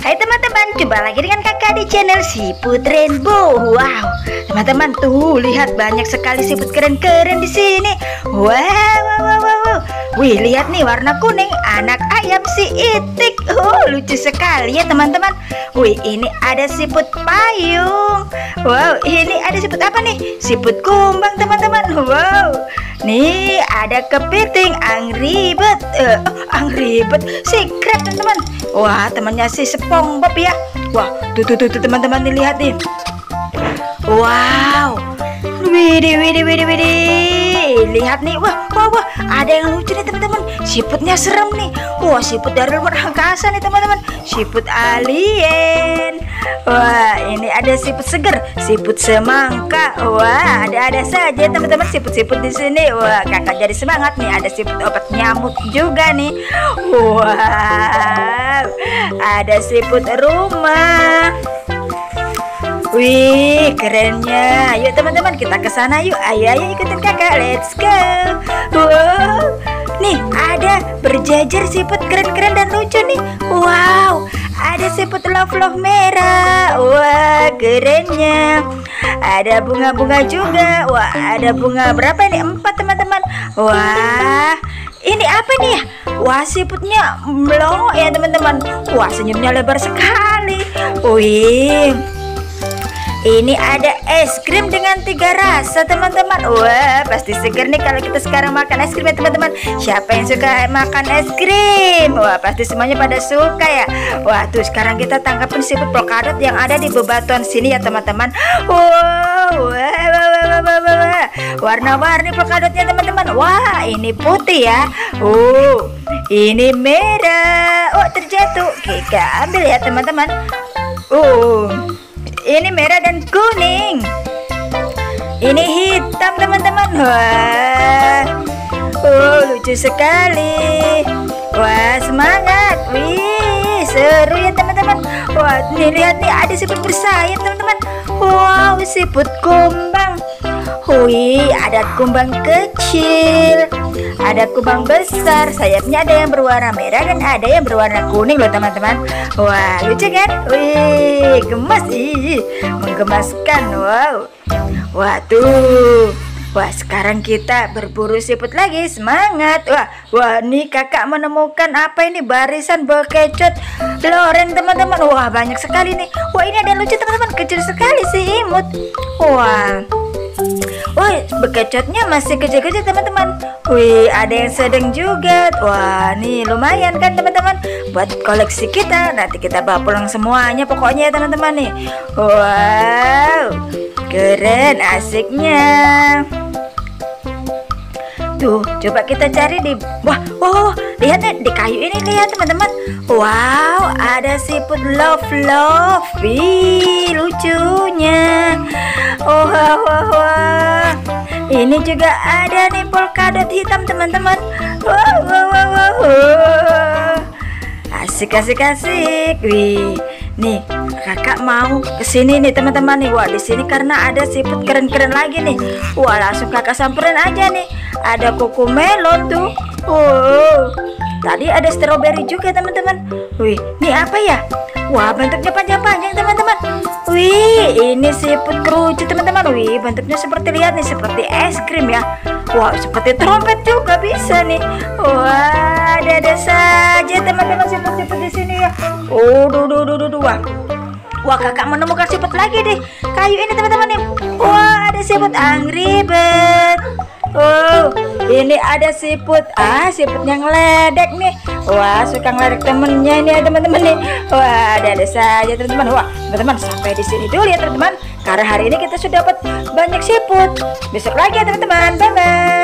Hai teman-teman, jumpa lagi dengan kakak di channel Siput Rainbow. Wow, teman-teman tuh lihat banyak sekali siput keren-keren di sini. Wow. Wih, lihat nih warna kuning, anak ayam si itik. Lucu sekali ya teman-teman. Wih, ini ada siput payung. Wow, ini ada siput apa nih? Siput kumbang teman-teman. Wow, nih ada kepiting, Angry Bird, secret teman-teman. Wah, temannya si SpongeBob ya. Wah, tuh teman-teman nih, lihat nih. Wow, widih. Lihat nih, wah, ada yang lucu nih teman-teman. Siputnya serem nih. Wah, siput dari luar angkasa nih teman-teman. Siput alien. Wah, ini ada siput seger, siput semangka. Wah, ada saja teman-teman siput-siput di sini. Wah, kakak jadi semangat nih. Ada siput obat nyamuk juga nih. Wow, ada siput rumah. Wih, kerennya. Yuk teman-teman, kita ke sana yuk. Ayo ikutin kakak. Let's go. Wow. Nih, ada berjajar siput keren-keren dan lucu nih. Wow, ada siput love merah. Wah, kerennya. Ada bunga-bunga juga. Wah, ada bunga berapa ini? 4 teman-teman. Wah, ini apa nih ya? Wah, siputnya melongo ya teman-teman. Wah, senyumnya lebar sekali. Wih, ini ada es krim dengan 3 rasa teman-teman. Wah, pasti seger nih kalau kita sekarang makan es krim ya teman-teman. Siapa yang suka makan es krim? Wah, pasti semuanya pada suka ya. Wah, tuh sekarang kita tangkapin siput polkadot yang ada di bebatuan sini ya teman-teman. Wow, warna-warni polkadotnya teman-teman. Wah, ini putih ya. Ini merah. Oh, terjatuh. Kita ambil ya teman-teman. Ini merah dan kuning. Ini hitam teman-teman. Wah, lucu sekali. Wah, semangat. Wih, seru ya teman-teman. Wah, nih lihat nih, ada siput bersayap teman-teman. Wow, siput kumbang. Wih, ada kumbang kecil, ada kumbang besar. Sayapnya ada yang berwarna merah dan ada yang berwarna kuning loh teman-teman. Wah, lucu kan? Wih, gemas, menggemaskan. Wow. Wah, tuh. Wah, sekarang kita berburu siput lagi. Semangat. Wah, nih kakak menemukan apa ini? Barisan bekecot loreng teman-teman. Wah, banyak sekali nih. Wah, ini ada yang lucu teman-teman. Kecil sekali si imut. Wah, bekecotnya masih kecil-kecil teman-teman. Wih, ada yang sedang juga. Wah, nih lumayan kan teman-teman, buat koleksi kita. Nanti kita bawa pulang semuanya pokoknya ya teman-teman nih. Wow, keren, asiknya. Tuh, coba kita cari di lihat nih di kayu ini, lihat teman-teman. Wow, ada siput love. Wih, lucunya. Wah. Ini juga ada nih polkadot hitam teman-teman. Wow. Asik. Wih, nih kakak mau kesini nih teman-teman nih. Wah, di sini karena ada siput keren-keren lagi nih. Wah, langsung kakak samperin aja nih. Ada kuku melon tuh. Tadi ada stroberi juga teman-teman. Wih, ini apa ya? Wah, bentuknya panjang-panjang teman-teman. Wih, ini siput kerucut teman-teman. Wih, bentuknya seperti, lihat nih, seperti es krim ya. Wah, seperti trompet juga bisa nih. Wah, ada saja teman-teman siput-siput di sini ya. Wah, kakak menemukan siput lagi deh kayu ini teman-teman nih. Wah, ada siput Angry Bird. Ini ada siput yang ngeledek nih. Wah, suka ngeledek temennya ini ya teman-teman nih. Wah, ada saja teman-teman. Wah, teman-teman, sampai di sini dulu ya teman-teman, karena hari ini kita sudah dapat banyak siput. Besok lagi ya teman-teman. Bye bye.